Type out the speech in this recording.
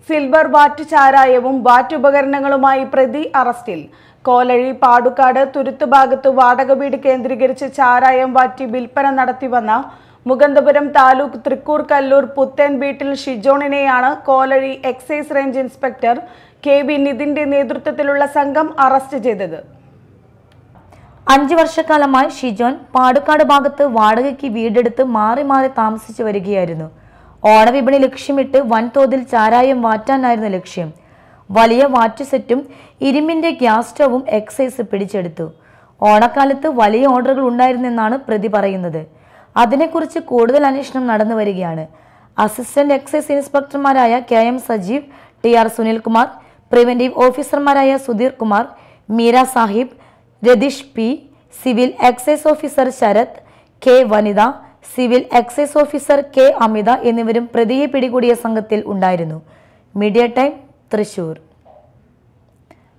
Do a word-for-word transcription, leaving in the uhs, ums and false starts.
Silver വാറ്റ് ചാരായവും വാറ്റ് ഉപകരണങ്ങളുമായി പ്രതി അറസ്റ്റിൽ. കോലഴി പാടുക്കാട് തുരുത്ത് ഭാഗത്ത് വാടക വീട് കേന്ദ്രീകരിച്ച് ചാരായം വാറ്റി വിൽപ്പന നടത്തിവന്ന മുകുന്ദപുരം താലൂക്ക് തൃക്കൂർ കല്ലൂർ പുത്തേൻ വീട്ടിൽ ഷിജോണിനെയാണ് Kolazhy excise range inspector K V നിതിന്റെ നേതൃത്വത്തിലുള്ള സംഘം അറസ്റ്റ് ചെയ്തത്. അഞ്ചു വർഷക്കാലമായി ഷിജോൻ പാടുക്കാട് ഭാഗത്ത് വാടകയ്ക്ക് വീടെടുത്ത് മാറി മാറി താമസിച്ചു വരികയായിരുന്നു. ഓണവിപണി ലക്ഷ്യമിട്ട് വൻതോതിൽ ചാരായം വാറ്റാനായിരുന്നു ലക്ഷ്യം. വലിയ വാറ്റ് സെറ്റും ഇരുമ്പിന്റെ ഗ്യാസ് സ്റ്റവും എക്സൈസ് പിടിച്ചെടുത്തു. ഓണക്കാലത്ത് വലിയ ഓർഡറുകൾ ഉണ്ടായിരുന്നെന്നാണ് പ്രതി പറയുന്നത്. അതിനെക്കുറിച്ച് കൂടുതൽ അന്വേഷണം നടന്നു വരികയാണ്. അസിസ്റ്റന്റ് എക്സൈസ് ഇൻസ്പെക്ടർമാരായ K M Sajeev, T R Sunilkumar, preventive ഓഫീസർമാരായ Sudheer Kumar, Meera Sahib, Ratheesh P, civil excise officer Sarath, K Vanitha, civil excise officer K Amitha എന്നിവരും പ്രതിയെ പിടികൂടിയ സംഘത്തിൽ ഉണ്ടായിരുന്നു. Media time, Thrissur.